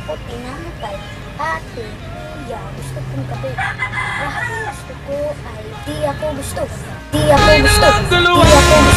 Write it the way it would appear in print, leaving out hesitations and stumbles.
ako tinatay. Ate, kuya, gusto kong kape. Lahat ng gusto ko ay di ako gusto. Di ako gusto. Di ako gusto.